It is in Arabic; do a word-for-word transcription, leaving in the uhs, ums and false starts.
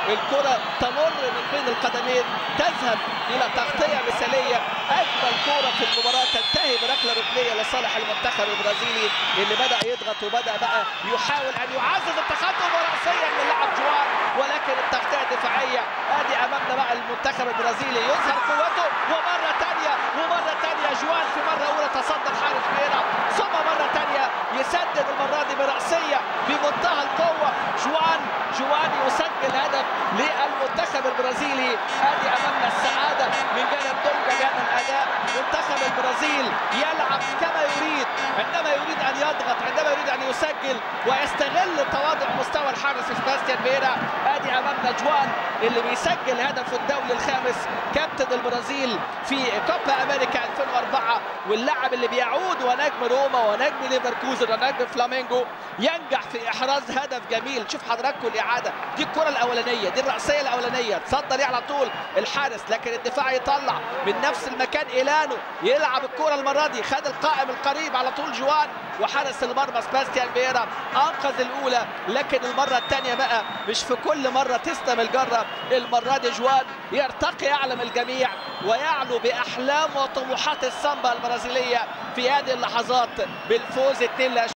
الكرة تمر من بين القدمين تذهب إلى تغطية مثالية. أجمل كرة في المباراة تنتهي بركلة ركنية لصالح المنتخب البرازيلي اللي بدأ يضغط وبدأ بقى يحاول أن يعزز التقدم رأسيا من لاعب جوان، ولكن التغطية الدفاعية. ادي امامنا بقى المنتخب البرازيلي يظهر قوته، ومره ثانيه ومره ثانيه جوان في مره اولى تصدر حارس فييرا، ثم مره ثانيه يسدد المره دي براسيه بمنتهى القوه. جوان جوان يسجل هدف للمنتخب البرازيلي. ادي امامنا السعاده من جانب دونجا جانا الاداء. منتخب البرازيل يلعب كما يريد عندما يريد ان يضغط، عندما يريد ان يسجل ويستغل تواضع مستوى الحارس سباستيان فييرا. ادي امامنا جوان اللي بيسجل هدفه الدولي الخامس، كابتن البرازيل في كوبا امريكا ألفين وأربعة، واللاعب اللي بيعود ونجم روما ونجم ليفركوزن ونجم فلامينجو ينجح في احراز هدف جميل. شوف حضراتكم الاعاده دي، الكره الاولانيه دي الراسيه الاولانيه تصدر ليه على طول الحارس، لكن الدفاع يطلع من نفس المكان إيلانو يلعب الكره المره دي، خد القائم القريب على طول جوان، وحارس المرمى سباستيان فييرا انقذ الاولى. لكن المره الثانيه بقى مش في كل مره تسلم الجره، المره دي جوان يرتقي اعلى من الجميع ويعلو باحلام وطموحات السامبا البرازيليه في هذه اللحظات بالفوز اثنين لا